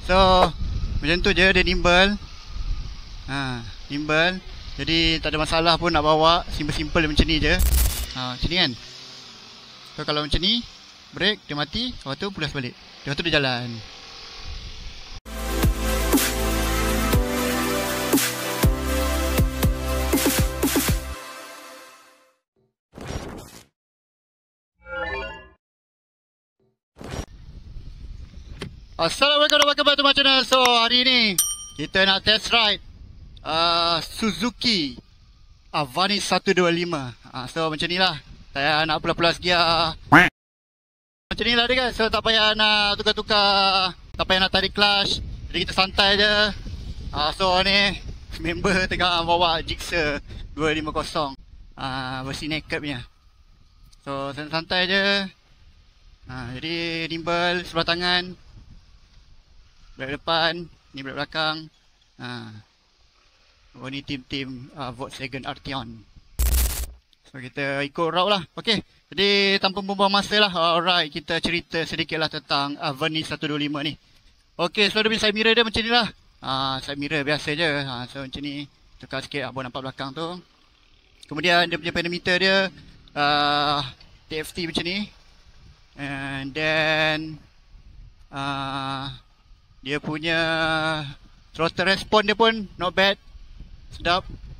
So macam tu je, dia nimble. Nimble. Jadi tak ada masalah pun nak bawa. Simple-simple macam ni je. Macam ni kan. So kalau macam ni, break, dia mati, lepas tu pulas balik. Lepas tu dia jalan. Assalamualaikum warahmatullahi wabarakatuh. So hari ni kita nak test ride Suzuki Avanis 125. So macam ni lah. Saya nak pulas-pulas gear. Macam ni lah dia kan. So tak payah nak tukar-tukar, tak payah nak tarik clutch. Jadi kita santai je. So ni member tengah bawa Gixxer 250 versi naked punya. So santai je. Jadi nimble sebelah tangan, brake depan, ni brake belakang. Oh ni tim-tim Volkswagen Arteon. So kita ikut route lah. Okay, jadi tanpa membuang masa lah. Alright, kita cerita sedikit lah tentang Avanis 125 ni. Okay, so dia punya side mirror dia macam ni lah. Side mirror biasa je. So macam ni, tukar sikit abang nampak belakang tu. Kemudian dia punya pedometer dia TFT macam ni. And then dia punya throttle response dia pun not bad. Sedap.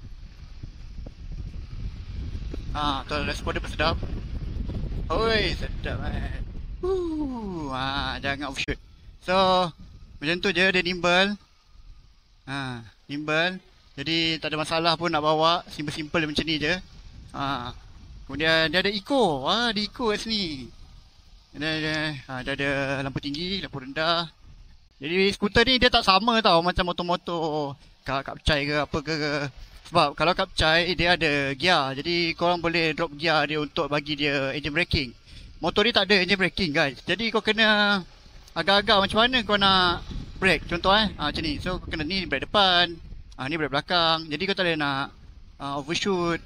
Throttle response dia pun sedap. Oi, sedap kan. Jangan overshoot. So macam tu je, dia nimble. Nimble. Jadi tak ada masalah pun nak bawa. Simple-simple macam ni je. Kemudian dia ada eco. Dia eco kat sini. Dia ada lampu tinggi, lampu rendah. Jadi skuter ni dia tak sama tau macam motor-motor Kapcai ke apa ke. Sebab kalau Kapcai dia ada gear. Jadi korang boleh drop gear dia untuk bagi dia engine braking. Motor ni tak ada engine braking guys. Jadi kau kena agak-agak macam mana kau nak brake. Contoh macam ni. So kau kena ni brake depan, ni brake belakang. Jadi kau tak boleh nak overshoot.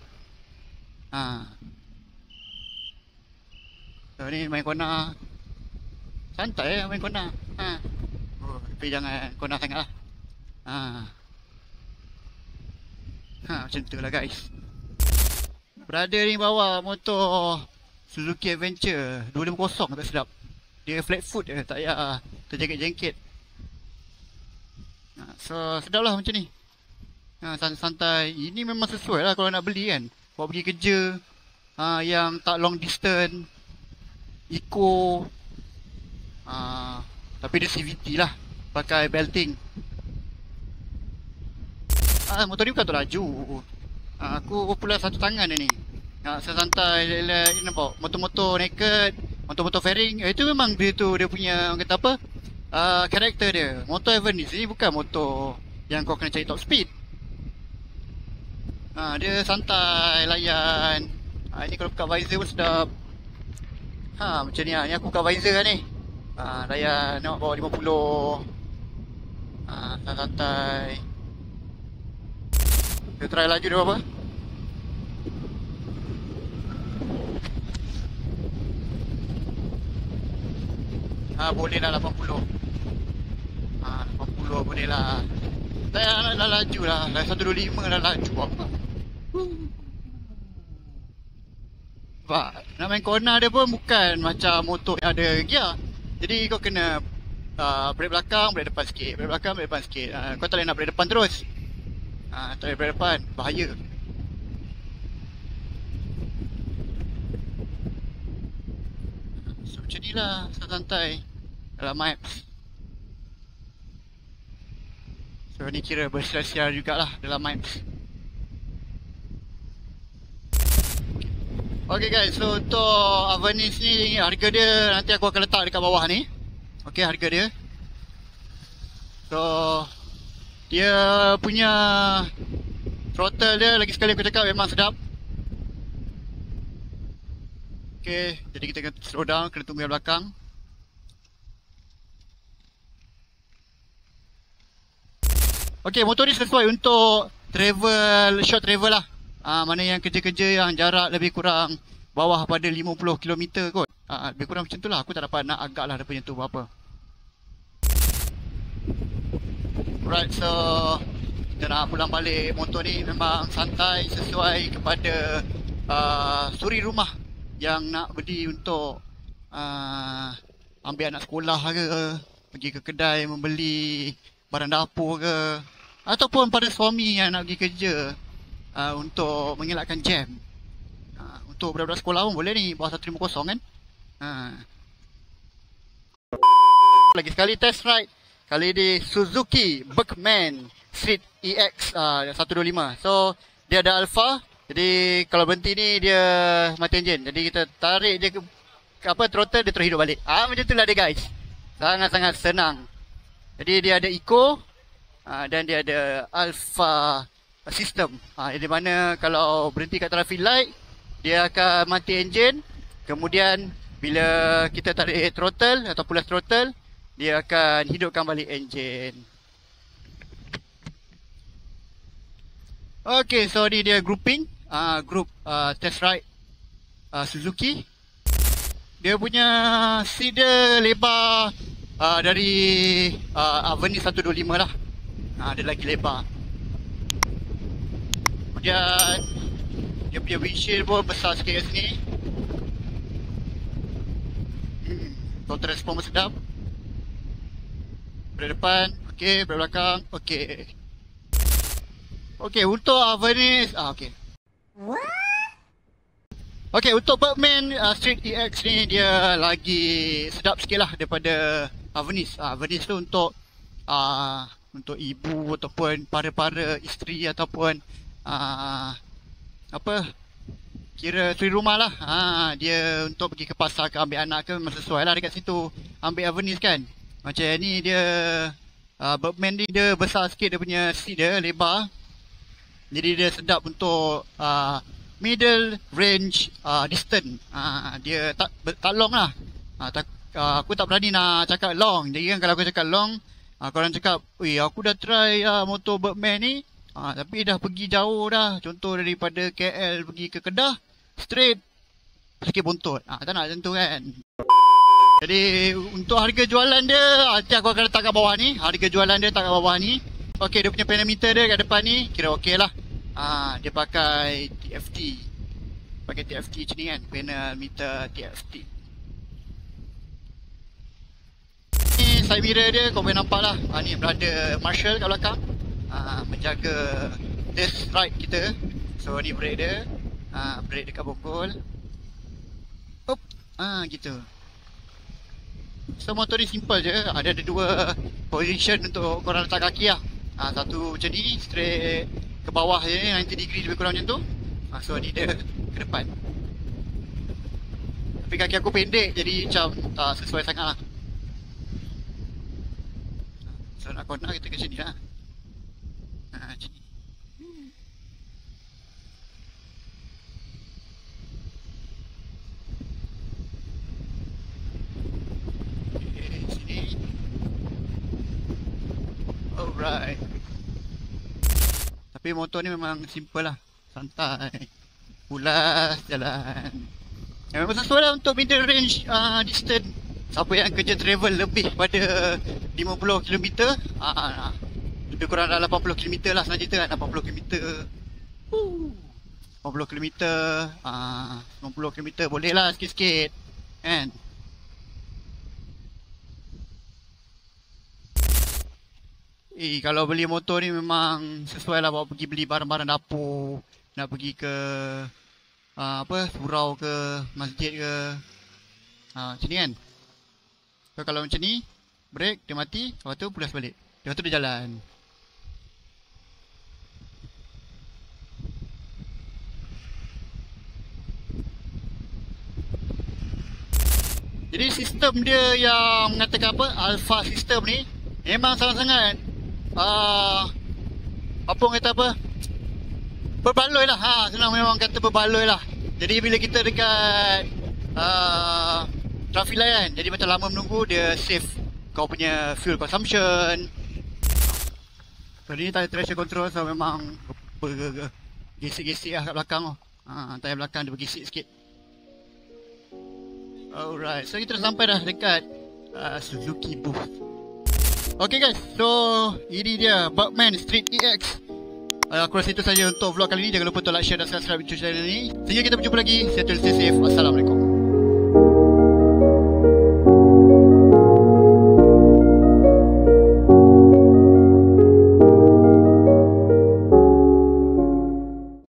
So ni main corner. Santai main corner. Tapi jangan corner sangat lah. Macam tu lah guys. Brother ni bawa motor Suzuki Adventure 250 tak sedap. Dia flat foot je, tak payah terjengket-jengket. So sedap lah macam ni. Santai. Ini memang sesuai lah kalau nak beli kan. Bawa pergi kerja, yang tak long distance, eco. Tapi dia CVT lah, pakai belting. Motor ni bukan tu laju. Aku pula satu tangan dia ni. Santai, nampak motor-motor naked, motor-motor fairing. Itu memang dia tu, dia punya orang kata apa, karakter dia. Motor Avanis ni bukan motor yang kau kena cari top speed. Dia santai, layan. Ini kalau buka visor pun sedap. Macam ni lah. Ni aku buka visor lah ni. Layan, nak bawa 50. Santai. Kita try laju dia berapa. Boleh lah 80. 80 boleh lah. Dah laju lah. Dah 125 dah laju apa. Sebab nak main corner dia pun bukan macam motor yang ada gear. Jadi kau kena brake belakang, brake depan sikit. Brake belakang, brake depan sikit. Kau tak boleh nak brake depan terus. Tak boleh brake depan, bahaya. So macam ni lah, santai dalam maps. So ni kira bersiar-siar jugalah dalam maps. Okay guys, so untuk Avanis ni harga dia nanti aku akan letak dekat bawah ni. Okay, harga dia. So dia punya throttle dia lagi sekali aku cakap memang sedap. Okay, jadi kita kena slow down, kena tunggu yang belakang. Okay, motor ni sesuai untuk travel, short travel lah. Mana yang kerja-kerja yang jarak lebih kurang bawah pada 50 km kot. Lebih kurang macam tu lah. Aku tak dapat nak agak lah dia punya tu berapa. Alright, so kita nak pulang balik. Motor ni memang santai sesuai kepada suri rumah yang nak beli untuk ambil anak sekolah ke, pergi ke kedai membeli barang dapur ke, ataupun pada suami yang nak pergi kerja untuk mengelakkan jam. Untuk budak-budak sekolah pun boleh ni, bawah 150 kan. Lagi sekali test ride. Kali ini Suzuki Berkman Street EX 125. So dia ada alpha. Jadi kalau berhenti ni dia mati enjin. Jadi kita tarik dia ke throttle, dia terus hidup balik. Macam itulah dia guys. Sangat-sangat senang. Jadi dia ada eco dan dia ada alpha system. Di mana kalau berhenti kat traffic light, dia akan mati enjin. Kemudian bila kita tarik throttle atau pulas throttle, dia akan hidupkan balik enjin. Okay, so ni dia grouping. Group test ride Suzuki. Dia punya seat dia lebar dari Avenue 125 lah. Dia lagi lebar. Kemudian dia punya windshield pun besar sikit kat sini. Total respon pun sedap. Berat depan, okey. Berat belakang, okey. Okey, untuk Avenue, okey. Okey, untuk Berkman Street EX ni dia lagi sedap sikit lah daripada Avenue. Avenue tu untuk ibu ataupun para-para isteri ataupun kira suri rumah lah. Dia untuk pergi ke pasar ke ambil anak ke memang sesuai lah dekat situ. Ambil Avenue kan. Macam ni dia Berkman ni dia besar sikit, dia punya seat dia lebar. Jadi dia sedap untuk middle range distance. Dia tak long lah. Aku tak berani nak cakap long. Jadi kan kalau aku cakap long, korang cakap, aku dah try motor Berkman ni, tapi dah pergi jauh dah. Contoh daripada KL pergi ke Kedah, straight sikit buntut. Tak nak macam tu kan. Jadi untuk harga jualan dia, nanti aku akan letak kat bawah ni. Harga jualan dia letak kat bawah ni. Okey, dia punya parameter dia kat depan ni kira okey lah. Dia pakai TFT. Pakai TFT macam ni kan, panel meter TFT. Ni side mirror dia, kau boleh nampak lah. Ni berada Marshall kat belakang, menjaga test ride kita. So ni brake dia, brake dekat bokol. Gitu. So motor ni simple je. Ada dua position untuk korang letak kaki lah. Satu macam ni, straight ke bawah je ni, 90 degree lebih kurang macam tu. So ni dia ke depan. Tapi kaki aku pendek, jadi macam tak sesuai sangat lah. So nak corner kita ke sini lah. Macam ni. Alright. Tapi motor ni memang simple lah. Santai. Pulas jalan. Memang sesuai lah untuk middle range distance. Siapa yang kerja travel lebih pada 50 km, lebih kurang dah 80 km lah senang cerita kan. 80 km 80 km 90 km boleh lah sikit-sikit kan. Kalau beli motor ni memang sesuai lah bawa pergi beli barang-barang dapur. Nak pergi ke surau ke masjid ke, macam ni kan. So kalau macam ni, brake, dia mati, lepas tu pulas balik, lepas tu dia jalan. Jadi sistem dia yang mengatakan alpha system ni memang sangat-sangat apa orang kata berbaloi lah. Senang memang kata berbaloi lah. Jadi bila kita dekat traffic light kan, jadi macam lama menunggu, dia save kau punya fuel consumption. So ni tak ada traction control, so memang gesik-gesik lah kat belakang tu. Tayar belakang dia bergesik sikit. Alright, so kita dah sampai dah dekat Suzuki booth. Okay guys, so ini dia Bugman Street EX. Aku rasa itu saja untuk vlog kali ini. Jangan lupa untuk like, share dan subscribe YouTube channel ini. Sehingga kita berjumpa lagi. Stay safe. Assalamualaikum.